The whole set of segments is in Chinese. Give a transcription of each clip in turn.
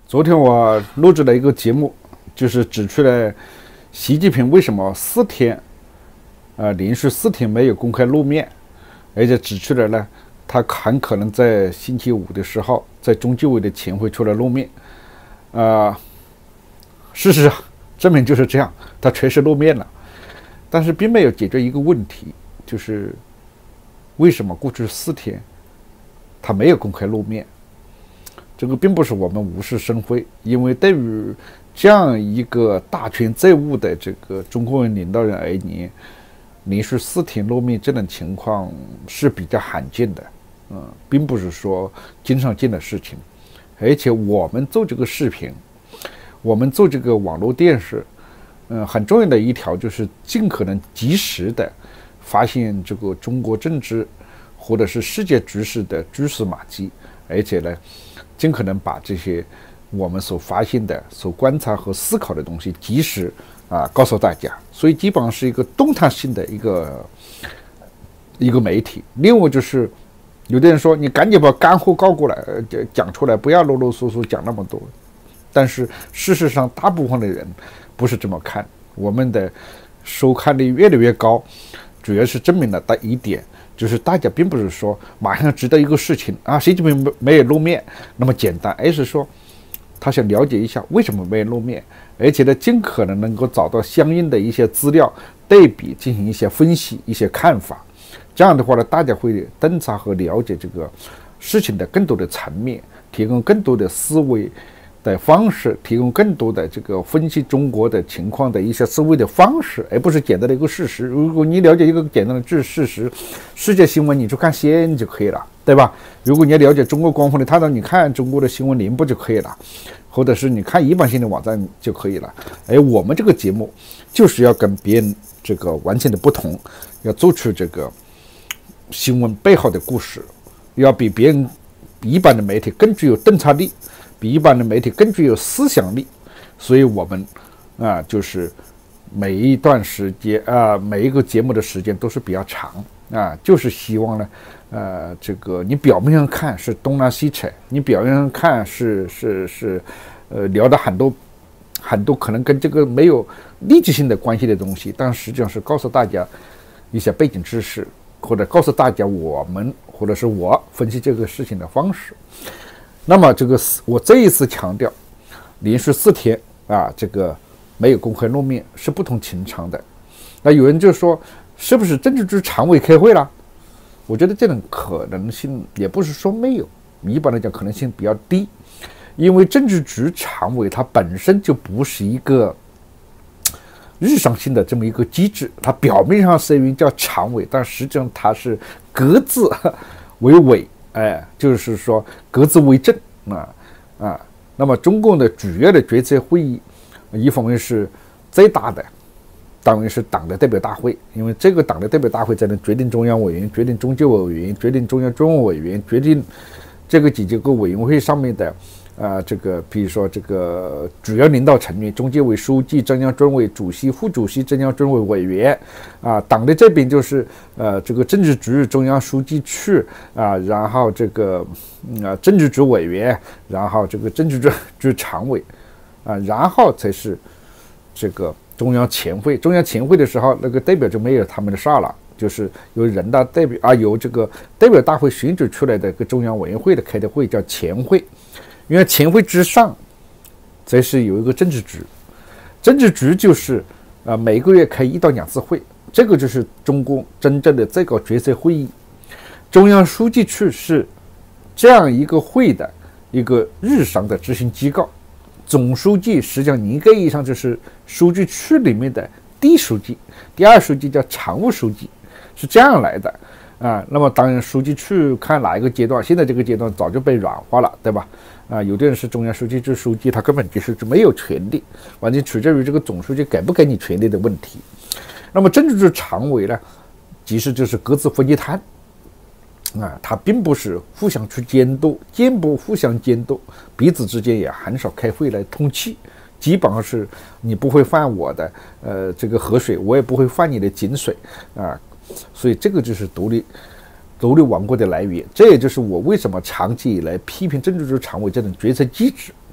昨天我录制了一个节目，就是指出了习近平为什么连续四天没有公开露面，而且指出了呢，他很可能在星期五的10号在中纪委的前会出来露面。事实上证明就是这样，他确实露面了，但是并没有解决一个问题，就是为什么过去4天他没有公开露面。这个并不是我们无事生非，因为对于这样一个大权在握的这个中国人领导人而言，连续4天露面这种情况是比较罕见的，并不是说经常见的事情。而且我们做这个视频，我们做这个网络电视，很重要的一条就是尽可能及时的发现这个中国政治或者是世界局势的蛛丝马迹，而且呢，尽可能把这些我们所发现的、所观察和思考的东西及时告诉大家。所以基本上是一个动态性的一个媒体。另外就是有的人说你赶紧把干货告过来，讲出来，不要啰啰嗦嗦讲那么多。但是事实上大部分的人不是这么看，我们的收看率越来越高，主要是证明了一点，就是大家并不是说马上知道一个事情习近平没有露面那么简单，而是说他想了解一下为什么没有露面，而且呢尽可能能够找到相应的一些资料对比，进行一些分析、一些看法。这样的话呢，大家会洞察和了解这个事情的更多的层面，提供更多的思维的方式，提供更多的这个分析中国的情况的一些思维的方式，而不是简单的一个事实。如果你了解一个简单的事实，世界新闻你就看 CNN 就可以了，对吧？如果你要了解中国官方的态度，你看中国的新闻联播就可以了，或者是你看一般性的网站就可以了。而我们这个节目就是要跟别人这个完全的不同，要做出这个新闻背后的故事，要比别人一般的媒体更具有洞察力，比一般的媒体更具有思想力。所以我们就是每一段时间每一个节目的时间都是比较长就是希望呢这个你表面上看是东拉西扯，你表面上看是聊的很多可能跟这个没有立即性的关系的东西，但实际上是告诉大家一些背景知识，或者告诉大家或者是我分析这个事情的方式。那么我这一次强调，连续4天这个没有公开露面是不同寻常的。那有人就说，是不是政治局常委开会了？我觉得这种可能性也不是说没有，一般来讲可能性比较低，因为政治局常委它本身就不是一个日常性的这么一个机制，它表面上虽然叫常委，但实际上它是各自为委，就是说各自为政那么中共的主要的决策会议，一方面是最大的，当然是党的代表大会，因为这个党的代表大会才能决定中央委员、决定中纪委委员、决定中央军委委员、决定这个几个委员会上面的这个比如说这个主要领导成员，中纪委书记、中央军委主席、副主席、中央军委委员党的这边就是这个政治局中央书记处然后这个政治局委员，然后这个政治局常委然后才是这个中央前会。中央前会的时候，那个代表就没有他们的事了，就是由人大代表由这个代表大会选举出来的一个中央委员会的开的会叫前会。因为前会之上才是有一个政治局，政治局就是每个月开1到2次会，这个就是中共真正的最高决策会议。中央书记处是这样一个会的一个日常的执行机构，总书记实际上严格意义上就是书记处里面的第一书记，第二书记叫常务书记，是这样来的那么当然书记处看哪一个阶段，现在这个阶段早就被软化了，对吧？有的人是中央书记处书记，他根本就是没有权利，完全取决于这个总书记给不给你权利的问题。那么政治局常委呢，其实就是各自分析摊他并不是互相去监督，互相监督，彼此之间也很少开会来通气，基本上是你不会犯我的这个河水，我也不会犯你的井水所以这个就是独立王国的来源。这也就是我为什么长期以来批评政治局常委这种决策机制，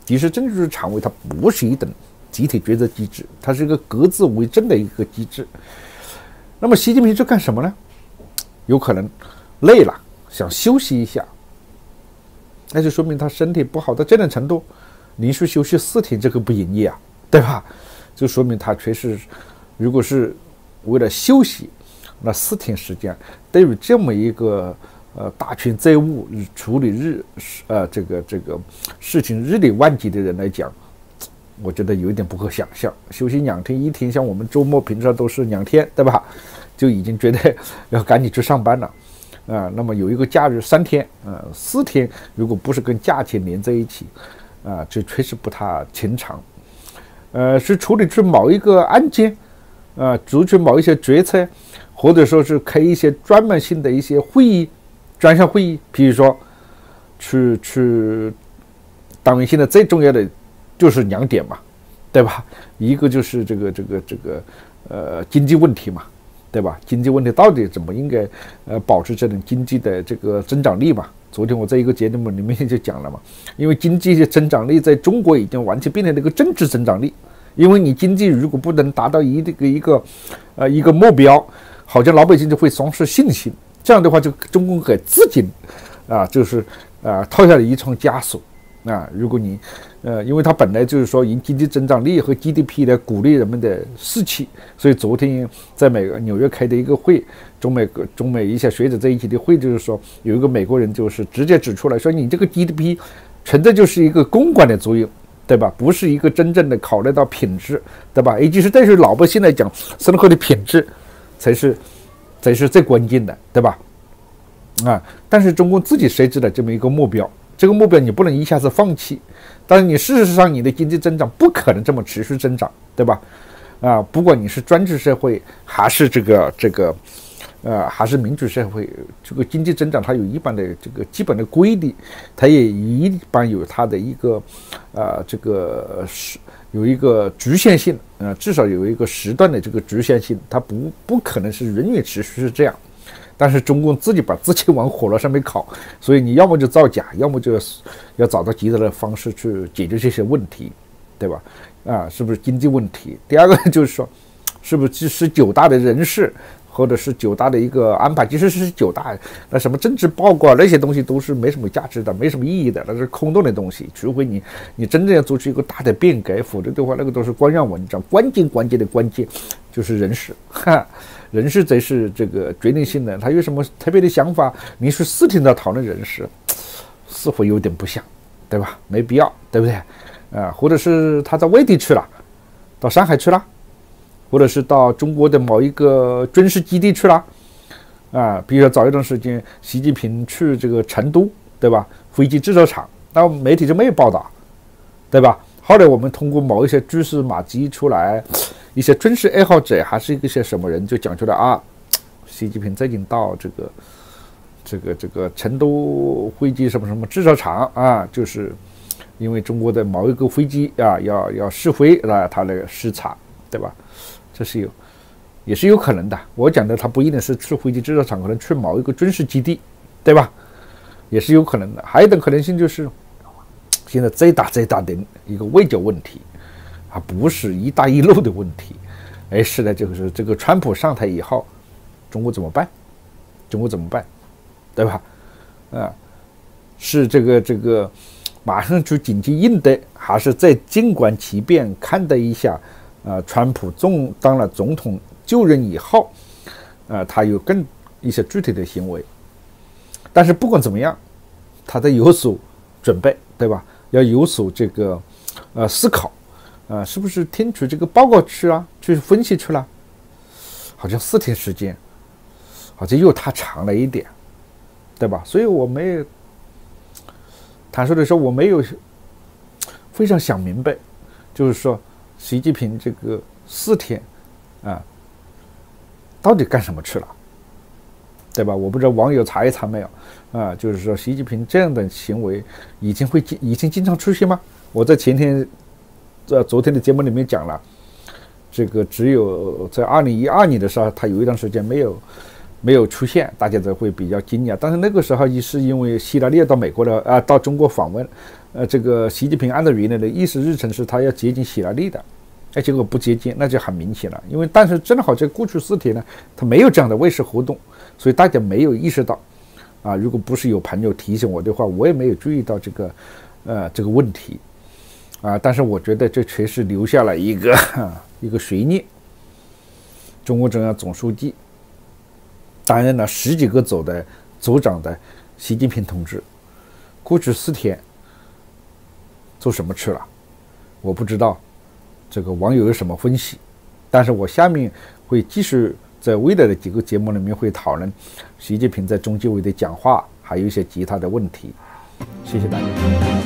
其实政治局常委它不是一等集体决策机制，它是一个各自为政的一个机制。那么习近平是干什么呢？有可能累了，想休息一下，那就说明他身体不好到这种程度，连续休息4天，这个不容易啊，对吧？就说明他确实，如果是为了休息，那4天时间，对于这么一个大权在握、处理这个事情日理万机的人来讲，我觉得有一点不可想象。休息2天1天，像我们周末平常都是2天，对吧？就已经觉得要赶紧去上班了。那么有一个假日3天，4天如果不是跟假期连在一起，这确实不太寻常。是处理出某一个案件，做出某一些决策，或者说是开一些专门性的一些会议、专项会议，比如说去当然现在最重要的就是2点嘛，对吧？一个就是这个经济问题嘛，对吧？经济问题到底怎么应该保持这种经济的这个增长力嘛？昨天我在一个节目里面就讲了嘛，因为经济的增长力在中国已经完全变成了一个政治增长力，因为你经济如果不能达到一个目标，好像老百姓就会丧失信心，这样的话就中共给自己就是套下了一重枷锁。如果你因为它本来就是说以经济增长力和 GDP 来鼓励人们的士气，所以昨天在纽约开的一个会，中美一些学者在一起的会，就是说有一个美国人就是直接指出来说，你这个 GDP 纯粹就是一个公关的作用，对吧？不是一个真正的考虑到品质，对吧？也就是对于老百姓来讲，生活的品质才是最关键的，对吧？但是中共自己设置了这么一个目标，这个目标你不能一下子放弃，但是你事实上你的经济增长不可能这么持续增长，对吧？不管你是专制社会还是还是民主社会，这个经济增长它有一般的这个基本的规律，它也一般有它的一个有一个局限性，至少有一个时段的这个局限性，它不可能是永远持续是这样。但是中共自己把自己往火炉上面烤，所以你要么就造假，要么就要找到极端的方式去解决这些问题，对吧？是不是经济问题？第二个就是说，是不是9大的人事，或者是9大的一个安排？其实是9大那什么政治报告那些东西都是没什么价值的，没什么意义的，那是空洞的东西。除非你真正要做出一个大的变革，否则的话，那个都是官样文章。关键的关键就是人事，人事才是这个决定性的。他有什么特别的想法？你是4天在讨论人事，似乎有点不像，对吧？没必要，对不对？或者是他到外地去了，到上海去了，或者是到中国的某一个军事基地去了，比如说早一段时间习近平去这个成都，对吧？飞机制造厂，那媒体就没有报道，对吧？后来我们通过某一些蛛丝马迹出来，一些军事爱好者还是一些什么人就讲出来习近平最近到这个成都飞机什么制造厂就是因为中国的某一个飞机要试飞他那个视察，对吧？这是也是有可能的。我讲的他不一定是去飞机制造厂，可能去某一个军事基地，对吧？也是有可能的。还有一种可能性就是现在最大的一个外交问题不是一带一路的问题，而是呢就是这个川普上台以后，中国怎么办？对吧？是这个马上去紧急应对，还是再静观其变，看待一下川普当了总统就任以后他有更一些具体的行为。但是不管怎么样，他得有所准备，对吧？要有所这个思考是不是听取这个报告去分析去了？好像4天时间好像又太长了一点，对吧？所以我没坦率的说，我没有非常想明白，就是说习近平这个4天到底干什么去了，对吧？我不知道网友查一查没有就是说习近平这样的行为已经经常出现吗？我在昨天的节目里面讲了，这个只有在2012年的时候，他有一段时间没有出现，大家都会比较惊讶。但是那个时候也是因为希拉里到美国到中国访问， 这个习近平按照原来的议事日程是他要接近希拉里的，结果不接近，那就很明显了。因为但是正好在过去4天呢，他没有这样的卫视活动，所以大家没有意识到。如果不是有朋友提醒我的话，我也没有注意到这个问题。但是我觉得这确实留下了一个悬念。中共中央总书记担任了10几个组长的习近平同志，过去4天做什么去了？我不知道，这个网友有什么分析？但是我下面会继续在未来的几个节目里面会讨论习近平在中纪委的讲话，还有一些其他的问题。谢谢大家。